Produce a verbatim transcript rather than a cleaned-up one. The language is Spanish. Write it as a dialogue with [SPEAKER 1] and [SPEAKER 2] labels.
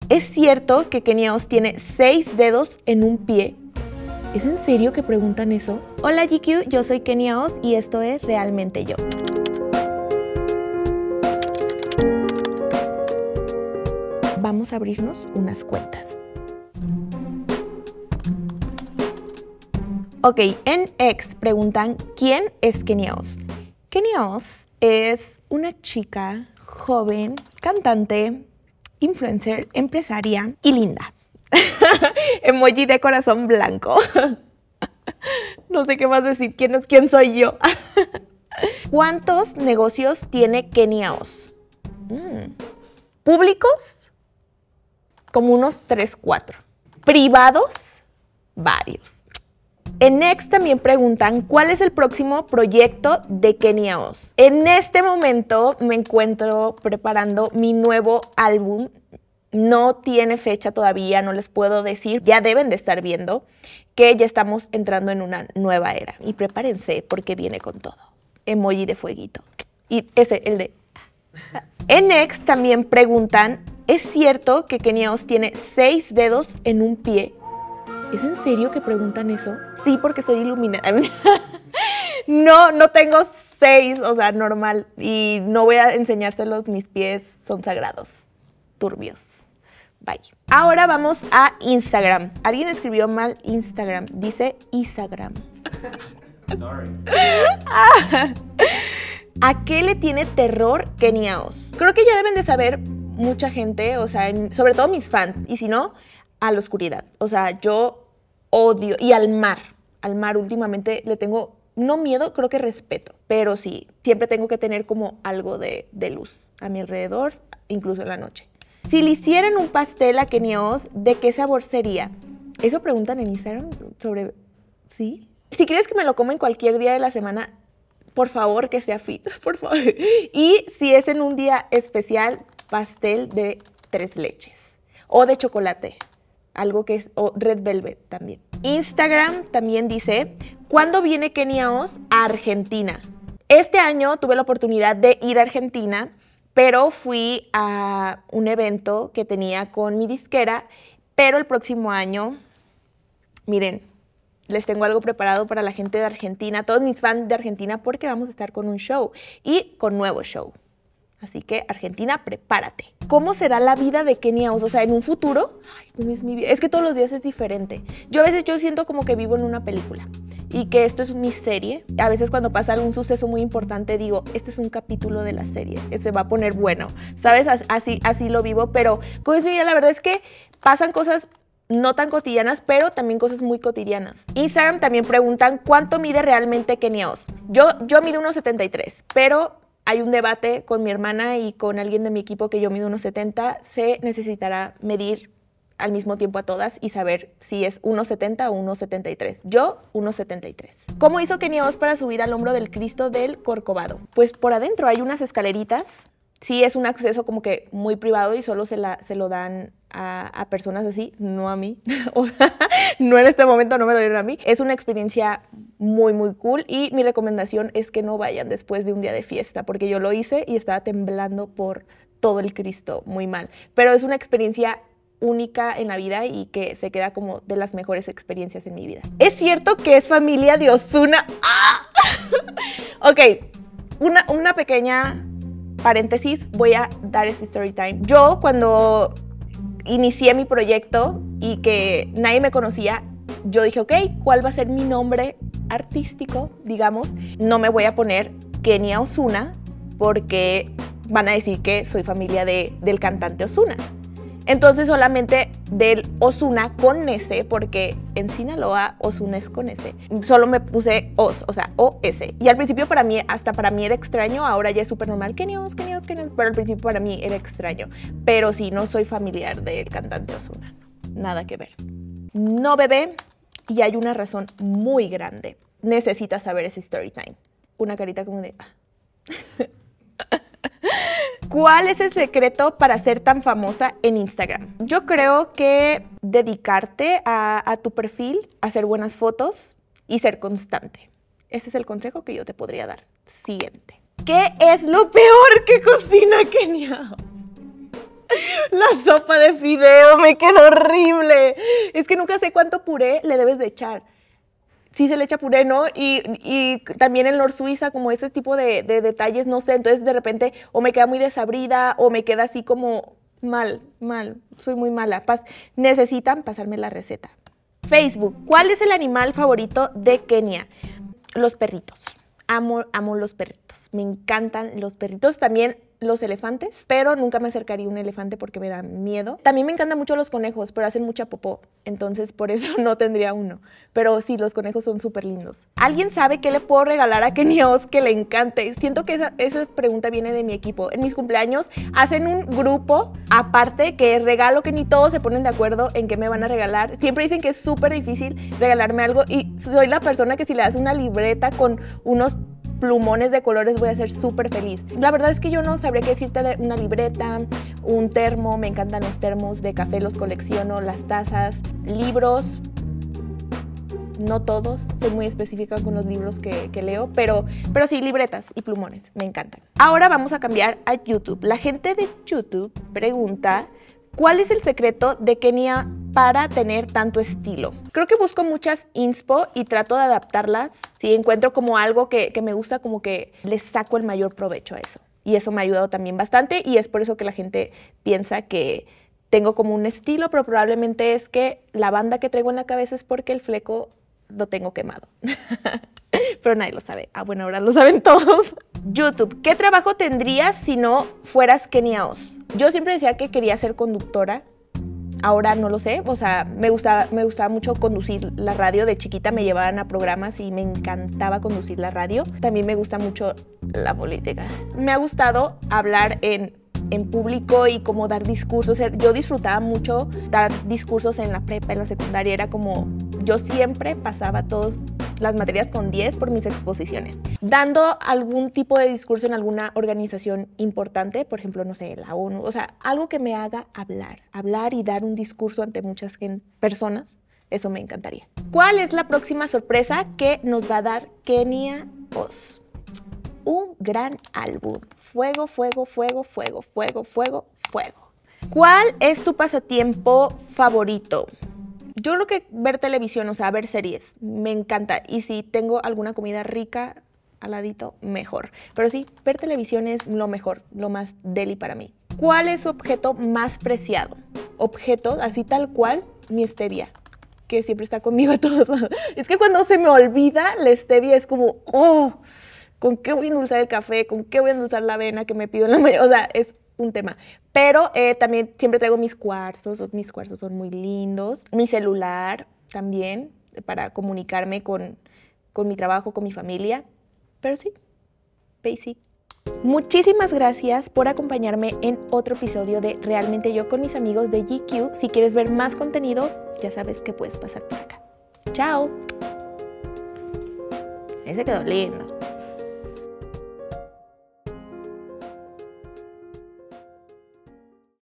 [SPEAKER 1] ¿Es cierto que Kenia Os tiene seis dedos en un pie? ¿Es en serio que preguntan eso? Hola G Q, yo soy Kenia Os y esto es Realmente Yo. Vamos a abrirnos unas cuentas. Ok, en X preguntan ¿quién es Kenia Os? Kenia Os es una chica joven, cantante, influencer, empresaria y linda. Emoji de corazón blanco. No sé qué más decir. ¿Quién es quién soy yo? ¿Cuántos negocios tiene Kenia Os? Mm. ¿Públicos? Como unos tres, cuatro. ¿Privados? Varios. En Next también preguntan ¿cuál es el próximo proyecto de Kenia Os? En este momento me encuentro preparando mi nuevo álbum. No tiene fecha todavía, no les puedo decir. Ya deben de estar viendo que ya estamos entrando en una nueva era. Y prepárense porque viene con todo. Emoji de fueguito. Y ese, el de... En Next también preguntan ¿es cierto que Kenia Os tiene seis dedos en un pie? ¿Es en serio que preguntan eso? Sí, porque soy iluminada. No, no tengo seis, o sea, normal. Y no voy a enseñárselos, mis pies son sagrados. Turbios. Bye. Ahora vamos a Instagram. Alguien escribió mal Instagram. Dice Instagram.
[SPEAKER 2] Sorry.
[SPEAKER 1] ¿A qué le tiene terror Kenia Os? Creo que ya deben de saber mucha gente, o sea, sobre todo mis fans. Y si no, a la oscuridad. O sea, yo odio. Y al mar. Al mar últimamente le tengo, no miedo, creo que respeto. Pero sí, siempre tengo que tener como algo de, de luz a mi alrededor, incluso en la noche. Si le hicieran un pastel a Kenia Os, ¿de qué sabor sería? Eso preguntan en Instagram sobre... ¿Sí? Si quieres que me lo coma en cualquier día de la semana, por favor que sea fit, por favor. Y si es en un día especial, pastel de tres leches. O de chocolate. Algo que es... O red velvet también. Instagram también dice, ¿cuándo viene Kenia Os a Argentina? Este año tuve la oportunidad de ir a Argentina, pero fui a un evento que tenía con mi disquera, pero el próximo año, miren, les tengo algo preparado para la gente de Argentina, todos mis fans de Argentina, porque vamos a estar con un show y con nuevo show. Así que, Argentina, prepárate. ¿Cómo será la vida de Kenia Os? O sea, en un futuro, ay, ¿cómo es mi vida? Es que todos los días es diferente. Yo a veces yo siento como que vivo en una película y que esto es mi serie. A veces cuando pasa algún suceso muy importante digo, este es un capítulo de la serie, se va a poner bueno, ¿sabes? Así, así lo vivo, pero ¿cómo es mi vida? La verdad es que pasan cosas no tan cotidianas, pero también cosas muy cotidianas. Instagram también preguntan, ¿cuánto mide realmente Kenia Os? Yo, yo mido uno setenta y tres, pero... hay un debate con mi hermana y con alguien de mi equipo que yo mido uno setenta. Se necesitará medir al mismo tiempo a todas y saber si es uno setenta o uno setenta y tres. Yo, uno setenta y tres. ¿Cómo hizo Kenia Os para subir al hombro del Cristo del Corcovado? Pues por adentro hay unas escaleritas. Sí es un acceso como que muy privado y solo se, la, se lo dan a, a personas así, no a mí. No en este momento, no me lo dieron a mí. Es una experiencia muy, muy cool y mi recomendación es que no vayan después de un día de fiesta, porque yo lo hice y estaba temblando por todo el Cristo, muy mal. Pero es una experiencia única en la vida y que se queda como de las mejores experiencias en mi vida. ¿Es cierto que es familia de Ozuna? ¡Ah! Ok, una, una pequeña... paréntesis, voy a dar ese story time. Yo cuando inicié mi proyecto y que nadie me conocía, yo dije, ok, ¿cuál va a ser mi nombre artístico? Digamos, no me voy a poner Kenia Ozuna porque van a decir que soy familia de, del cantante Ozuna. Entonces solamente del Ozuna con S, porque en Sinaloa Ozuna es con S. Solo me puse Oz, o sea, O S. Y al principio para mí, hasta para mí era extraño, ahora ya es súper normal. Kenia Os, Kenia Os, Kenia Os. Pero al principio para mí era extraño. Pero sí, no soy familiar del cantante Ozuna. Nada que ver. No, bebé, y hay una razón muy grande. Necesitas saber ese story time. Una carita como de... ¿Cuál es el secreto para ser tan famosa en Instagram? Yo creo que dedicarte a, a tu perfil, hacer buenas fotos y ser constante. Ese es el consejo que yo te podría dar. Siguiente. ¿Qué es lo peor que cocina Kenia Os? La sopa de fideo me quedó horrible. Es que nunca sé cuánto puré le debes de echar. Sí se le echa puré, ¿no? Y, y también el Nor Suiza, como ese tipo de, de detalles, no sé. Entonces, de repente, o me queda muy desabrida, o me queda así como mal, mal. Soy muy mala. Pas- Necesitan pasarme la receta. Facebook. ¿Cuál es el animal favorito de Kenia? Los perritos. Amo, amo los perritos. Me encantan los perritos. También los elefantes, pero nunca me acercaría a un elefante porque me da miedo. También me encantan mucho los conejos, pero hacen mucha popó, entonces por eso no tendría uno. Pero sí, los conejos son súper lindos. ¿Alguien sabe qué le puedo regalar a Kenia Oz que le encante? Siento que esa, esa pregunta viene de mi equipo. En mis cumpleaños hacen un grupo aparte que es regalo, que ni todos se ponen de acuerdo en qué me van a regalar. Siempre dicen que es súper difícil regalarme algo y soy la persona que si le das una libreta con unos plumones de colores voy a ser súper feliz. La verdad es que yo no sabría qué decirte de una libreta, un termo, me encantan los termos de café, los colecciono, las tazas, libros, no todos, soy muy específica con los libros que, que leo, pero, pero sí, libretas y plumones, me encantan. Ahora vamos a cambiar a YouTube. La gente de YouTube pregunta, ¿cuál es el secreto de Kenia para tener tanto estilo? Creo que busco muchas inspo y trato de adaptarlas. Si encuentro como algo que, que me gusta, como que les saco el mayor provecho a eso. Y eso me ha ayudado también bastante y es por eso que la gente piensa que tengo como un estilo, pero probablemente es que la banda que traigo en la cabeza es porque el fleco lo tengo quemado. Pero nadie lo sabe. Ah, bueno, ahora lo saben todos. YouTube. ¿Qué trabajo tendrías si no fueras Kenia Oz? Yo siempre decía que quería ser conductora. Ahora no lo sé. O sea, me gustaba, me gustaba mucho conducir la radio. De chiquita me llevaban a programas y me encantaba conducir la radio. También me gusta mucho la política. Me ha gustado hablar en en público y como dar discursos. Yo disfrutaba mucho dar discursos en la prepa, en la secundaria. Era como, yo siempre pasaba todas las materias con diez por mis exposiciones. Dando algún tipo de discurso en alguna organización importante, por ejemplo, no sé, la ONU, o sea, algo que me haga hablar, hablar y dar un discurso ante muchas personas, eso me encantaría. ¿Cuál es la próxima sorpresa que nos va a dar Kenia Oz? Un gran álbum. Fuego, fuego, fuego, fuego, fuego, fuego, fuego. ¿Cuál es tu pasatiempo favorito? Yo creo que ver televisión, o sea, ver series, me encanta. Y si tengo alguna comida rica al ladito, mejor. Pero sí, ver televisión es lo mejor, lo más deli para mí. ¿Cuál es su objeto más preciado? Objeto, así tal cual, mi stevia, que siempre está conmigo a todos lados. Es que cuando se me olvida, la stevia es como, oh, ¿con qué voy a endulzar el café? ¿Con qué voy a endulzar la avena que me pido en la mañana? O sea, es un tema. Pero eh, también siempre traigo mis cuarzos. Mis cuarzos son muy lindos. Mi celular también, para comunicarme con, con mi trabajo, con mi familia. Pero sí, basic. Muchísimas gracias por acompañarme en otro episodio de Realmente Yo con mis amigos de G Q. Si quieres ver más contenido, ya sabes que puedes pasar por acá. ¡Chao! Ese quedó lindo.